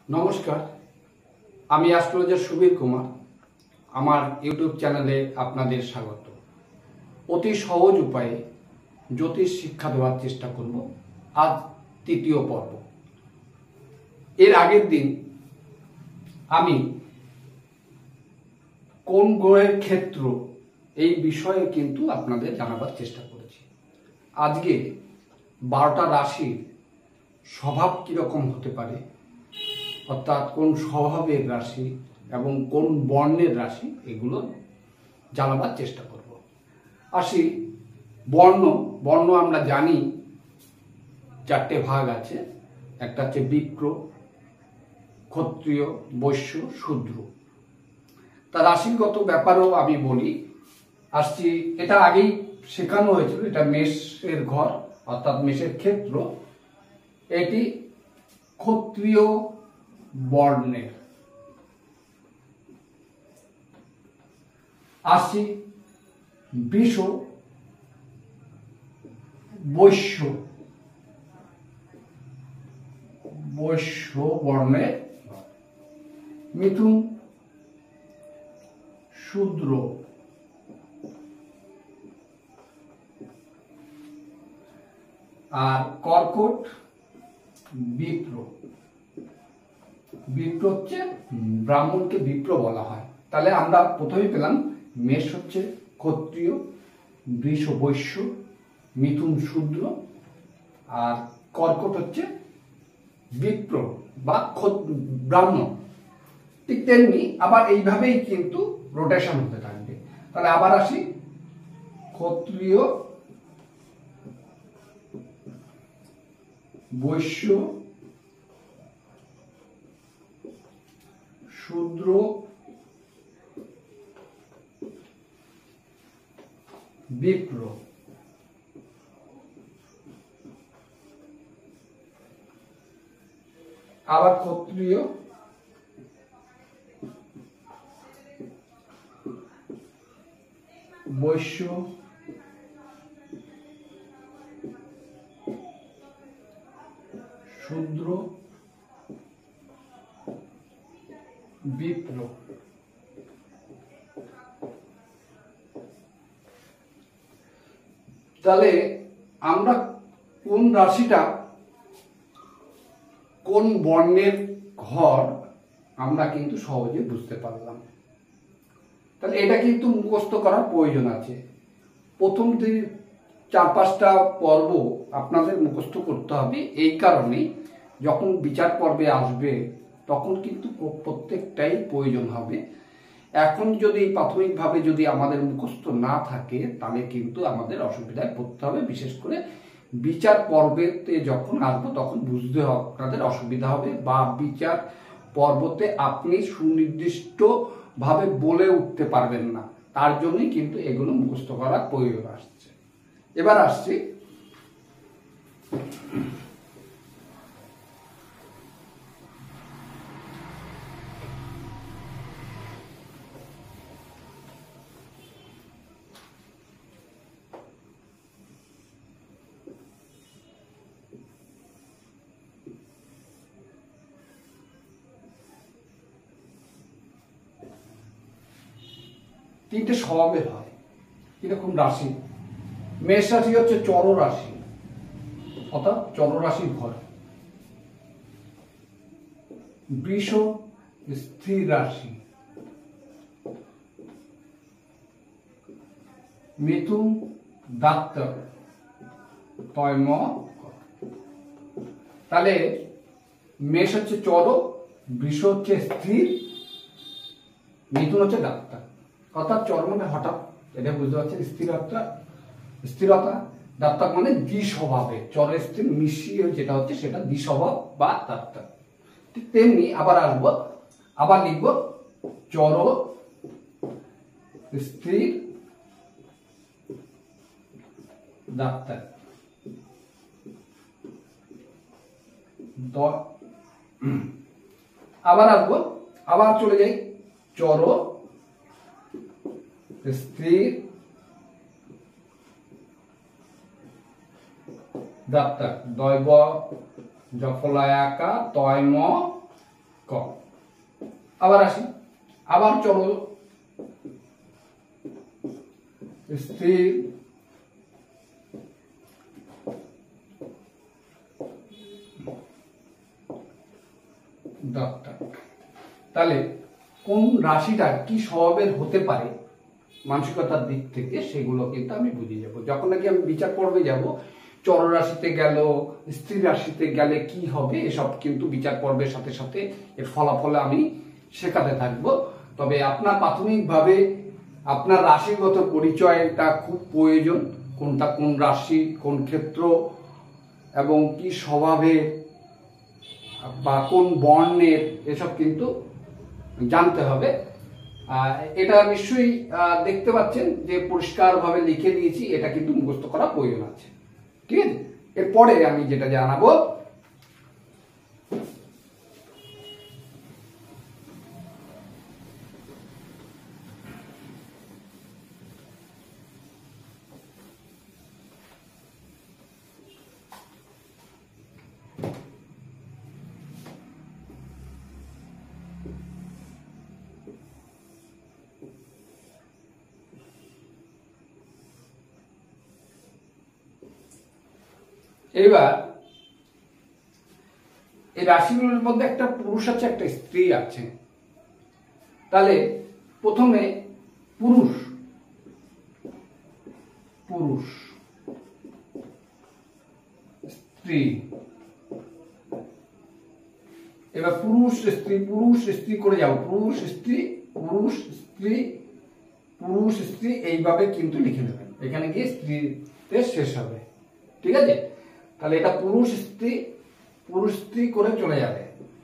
নমস্কার, আমি অ্যাস্ট্রোলজার সুবীর কুমার। আমার ইউটিউব চ্যানেলে আপনাদের স্বাগত। অতি সহজ উপায়ে জ্যোতিষ শিক্ষা দেওয়ার চেষ্টা করব। আজ তৃতীয় পর্ব। এর আগের দিন আমি কোন গ্রহের ক্ষেত্র এই বিষয়ে কিন্তু আপনাদের জানাবার চেষ্টা করেছি। আজকে 12টা রাশির স্বভাব কীরকম হতে পারে, অর্থাৎ কোন স্বভাবের রাশি এবং কোন বর্ণের রাশি, এগুলো জানাবার চেষ্টা করব। আসি বর্ণ আমরা জানি চারটে ভাগ আছে। একটা হচ্ছে বিপ্র, ক্ষত্রিয়, বৈশ্য, শূদ্র। তা রাশিগত ব্যাপারেও আমি বলি। আসছি, এটা আগেই শেখানো হয়েছিল। এটা মেষের ঘর, অর্থাৎ মেষের ক্ষেত্র। এটি ক্ষত্রিয় বর্ণের। আসি বৃষ, বৈশ্য বর্ণের। মিথুন, শূদ্র। আর কর্কট, বিপ্র। বিপ্র হচ্ছে ব্রাহ্মণকে বিপ্র বলা হয়। তাহলে আমরা প্রথমেই পেলাম মেষ হচ্ছে ক্ষত্রিয়, বৃষ বৈশ্য, মিথুন শূদ্র, আর কর্কট হচ্ছে বিপ্র বা ব্রাহ্মণ। ঠিক তেমনি আবার এইভাবেই কিন্তু রোটেশন হতে থাকবে। তাহলে আবার আসি, ক্ষত্রিয়, বৈশ্য, শূদ্র, বিপ্র। আবার ক্ষত্রিয়, বৈশ্য, শূদ্র, বিপ্র। তাহলে আমরা কোন রাশিটা কোন বর্ণের ঘর আমরা কিন্তু সহজে বুঝতে পারলাম। তাহলে এটা কিন্তু মুখস্থ করার প্রয়োজন আছে। প্রথম 4-5টা পর্ব আপনাদের মুখস্থ করতে হবে। এই কারণেই যখন বিচার পর্বে আসবে তখন কিন্তু প্রত্যেকটাই প্রয়োজন হবে। এখন যদি প্রাথমিকভাবে যদি আমাদের মুখস্থ না থাকে তাহলে কিন্তু আমাদের অসুবিধায় পড়তে হবে। বিশেষ করে বিচার পর্বেতে যখন আসবো তখন বুঝতে আপনাদের অসুবিধা হবে, বা বিচার পর্বতে আপনি সুনির্দিষ্টভাবে বলে উঠতে পারবেন না। তার জন্যই কিন্তু এগুলো মুখস্থ করার প্রয়োজন আসছে। এবার আসছি তিনটে স্বভাবের হয়। কিরকম রাশি? মেষ রাশি হচ্ছে চর রাশি, অর্থাৎ চর রাশির ঘর। বৃষ স্থির রাশি, মিথুন দাত্তক, তৈম। তাহলে মেষ হচ্ছে চর, বৃষ হচ্ছে স্থির, মিথুন হচ্ছে দাত্তক। অর্থাৎ চর মানে হঠাৎ, এটা বুঝতে পারছেন। স্থিরতা, দাত্তক মানে দ্বিস্বভাবে। চরের স্থির মিশিয়ে যেটা হচ্ছে সেটা দ্বিস্বভাব বা দাত্তক। ঠিক তেমনি আবার আসবো, আবার লিখব চর স্থির দাত্তক। আবার আসবো, আবার চলে যাই চর স্থির দাত্তক। দৈব জফলায়াকা তয়ম কম। আবার আসি, আবার চলো স্থির দত্তক। তাহলে কোন রাশিটা কি স্বভাবের হতে পারে মানসিকতার দিক থেকে, সেগুলো কিন্তু আমি বুঝে যাব। যখন নাকি আমি বিচার পর্বে যাব, চর রাশিতে গেল, স্ত্রী রাশিতে গেলে কি হবে, এসব কিন্তু বিচার পর্বের সাথে সাথে এর ফলাফলে আমি শেখাতে থাকব। তবে আপনার প্রাথমিকভাবে আপনার রাশিগত পরিচয়টা খুব প্রয়োজন, কোনটা কোন রাশি, কোন ক্ষেত্র এবং কি স্বভাবের বা কোন বর্ণের, এসব কিন্তু জানতে হবে। এটা নিশ্চয়ই দেখতে পাচ্ছেন যে পরিষ্কারভাবে লিখে দিয়েছি, এটা কিন্তু মুখস্থ করা প্রয়োজন আছে। ঠিক আছে, এরপরে আমি যেটা জানাবো, এবার এই রাশিগুলোর মধ্যে একটা পুরুষ আছে, একটা স্ত্রী আছে। তাহলে প্রথমে পুরুষ, পুরুষ স্ত্রী, এবার পুরুষ স্ত্রী, পুরুষ স্ত্রী করে যাও, পুরুষ স্ত্রী, পুরুষ স্ত্রী, পুরুষ স্ত্রী, এইভাবে কিন্তু লিখে নেবেন। এখানে গিয়ে স্ত্রীতে শেষ হবে। ঠিক আছে, তাহলে এটা পুরুষ স্ত্রী, পুরুষ স্ত্রী করে চলে যাবে।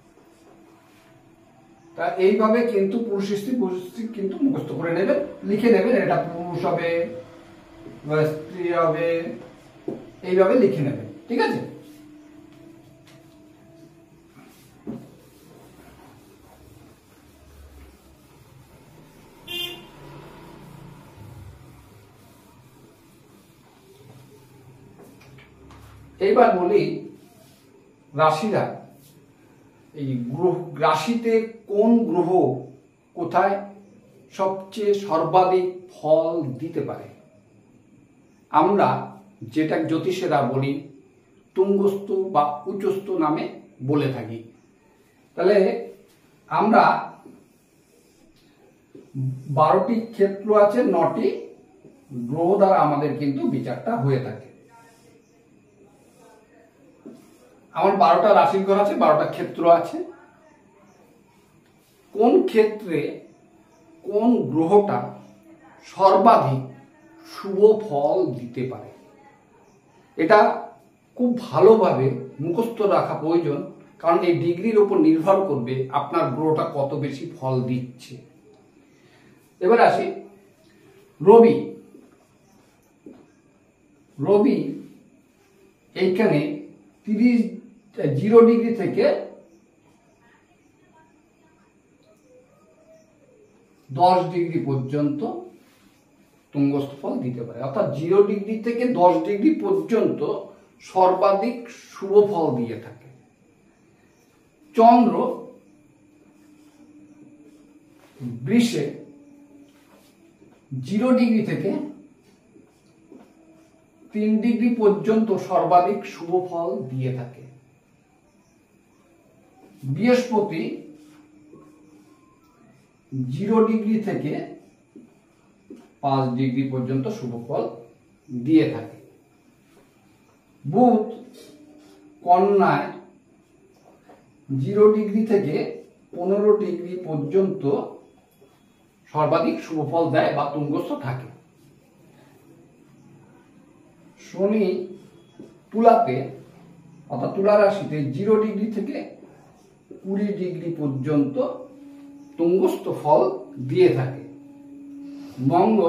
তা এইভাবে কিন্তু পুরুষ স্ত্রী কিন্তু মুখস্থ করে নেবেন, লিখে নেবেন। এটা পুরুষ হবে বা স্ত্রী হবে, এইভাবে লিখে নেবেন। ঠিক আছে, এইবার বলি রাশিরা, এই গ্রহ রাশিতে কোন গ্রহ কোথায় সবচেয়ে সর্বাধিক ফল দিতে পারে। আমরা যেটা জ্যোতিষেরা বলি তুঙ্গস্থ বা উচ্চস্থ নামে বলে থাকি। তাহলে আমরা 12টি ক্ষেত্র আছে, 9টি গ্রহ দ্বারা আমাদের কিন্তু বিচারটা হয়ে থাকে। আমার 12টা রাশির ঘর আছে, 12টা ক্ষেত্র আছে। কোন ক্ষেত্রে কোন গ্রহটা সর্বাধিক শুভ ফল দিতে পারে, এটা খুব ভালোভাবে মুখস্থ রাখা প্রয়োজন। কারণ এই ডিগ্রির উপর নির্ভর করবে আপনার গ্রহটা কত বেশি ফল দিচ্ছে। এবার আসি রবি। রবি এইখানে 0 ডিগ্রি থেকে 10 ডিগ্রি পর্যন্ত তুঙ্গস্থ ফল দিতে পারে। অর্থাৎ 0 ডিগ্রি থেকে 10 ডিগ্রি পর্যন্ত সর্বাধিক শুভ ফল দিয়ে থাকে। চন্দ্র বৃষে 0 ডিগ্রি থেকে 3 ডিগ্রি পর্যন্ত সর্বাধিক শুভ ফল দিয়ে থাকে। বৃহস্পতি 0 ডিগ্রি থেকে 5 ডিগ্রি পর্যন্ত শুভ ফল দিয়ে থাকে। বুধ কন্যায় 0 ডিগ্রি থেকে 15 ডিগ্রি পর্যন্ত সর্বাধিক শুভ ফল দেয় বা তুঙ্গস্থ থাকে। শনি তুলাতে অর্থাৎ তুলা রাশিতে 0 ডিগ্রি থেকে 20 ডিগ্রি পর্যন্ত তুঙ্গস্থ ফল দিয়ে থাকে। মঙ্গল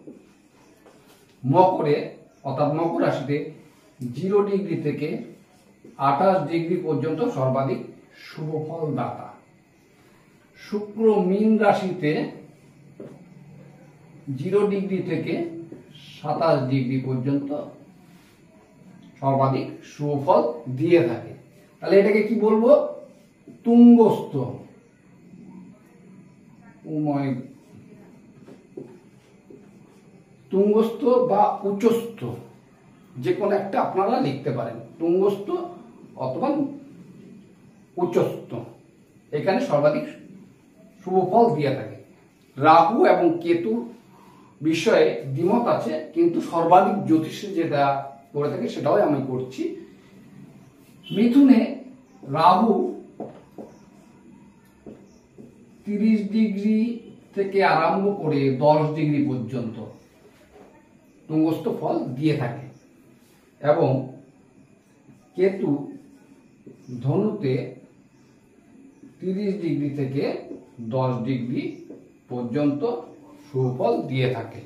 মকরে অর্থাৎ মকর রাশিতে 0 ডিগ্রি থেকে 28 ডিগ্রি পর্যন্ত সর্বাধিক শুভ ফল দাতা। শুক্র মীন রাশিতে 0 ডিগ্রি থেকে 27 ডিগ্রি পর্যন্ত সর্বাধিক শুভ ফল দিয়ে থাকে। তাহলে এটাকে কি বলবো? তুঙ্গস্থ, তুঙ্গস্থ বা উচ্চস্থ যে কোনো একটা আপনারা লিখতে পারেন, তুঙ্গস্থ অথবা উচ্চস্থ, এখানে সর্বাধিক শুভ ফল দিয়ে থাকে। রাহু এবং কেতু বিষয়ে দ্বিমত আছে, কিন্তু সর্বাধিক জ্যোতিষে যেটা করে থাকে সেটাও আমি করছি। মিথুনে রাহু 30 ডিগ্রি থেকে আরম্ভ করে 10 ডিগ্রি পর্যন্ত তুঙ্গস্থ ফল দিয়ে থাকে, এবং কেতু ধনুতে 30 ডিগ্রি থেকে 10 ডিগ্রি পর্যন্ত সুফল দিয়ে থাকে।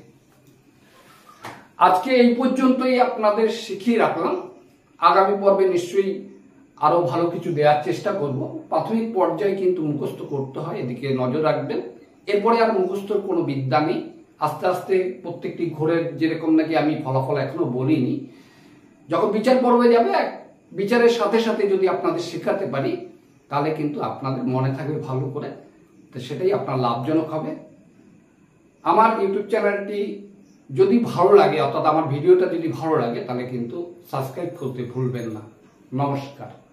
আজকে এই পর্যন্তই আপনাদের শিখিয়ে রাখলাম। আগামী পর্বে নিশ্চয়ই আরো ভালো কিছু দেওয়ার চেষ্টা করব। প্রাথমিক পর্যায়ে কিন্তু মুখস্থ করতে হয়, এদিকে নজর রাখবেন। এরপরে আর মুখস্থর কোনো বিদ্যা নেই। আস্তে আস্তে প্রত্যেকটি ঘোরের যেরকম নাকি আমি ফলাফল এখনো বলিনি, যখন বিচার পর্বে যাবে বিচারের সাথে সাথে যদি আপনাদের শেখাতে পারি তাহলে কিন্তু আপনাদের মনে থাকবে ভালো করে, তো সেটাই আপনার লাভজনক হবে। আমার ইউটিউব চ্যানেলটি যদি ভালো লাগে, অর্থাৎ আমার ভিডিওটা যদি ভালো লাগে, তাহলে কিন্তু সাবস্ক্রাইব করতে ভুলবেন না। নমস্কার।